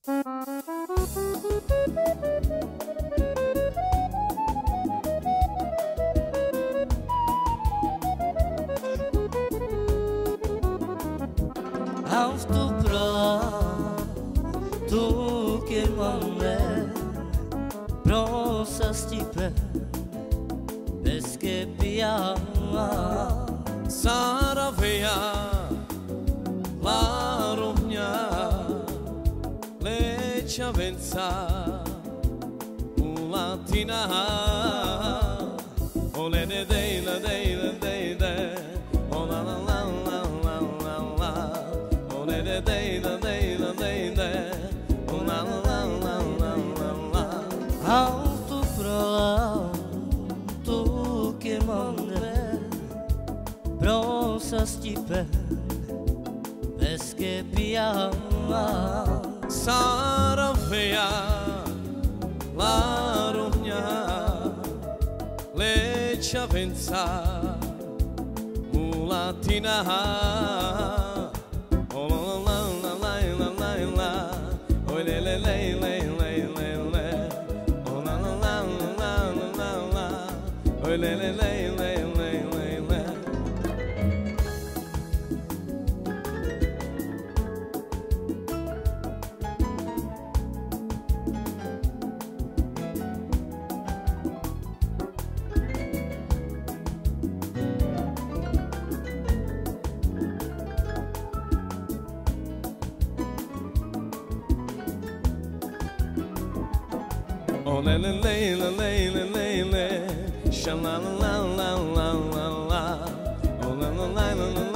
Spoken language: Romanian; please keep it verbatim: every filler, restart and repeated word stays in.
Auf tu bra, tu che mame, prosa stipe, pesche piama, Saravea, la romgna, le ciavenza, mulatina, ole de de la de la de de, oh la la la la la la la, ole de de la de la de de, oh la la la la la la la. Auf tu bra, tu che mame, prosa stipe, pesche piama. Saravea, la romgna, le ciavenza, mulatina, oh la la la la la la la, oh le le le le le le le, oh la la la la la la la, oh le le le le le le le. Oh la la la la la la la, sha la la la la la la, oh la la la la la.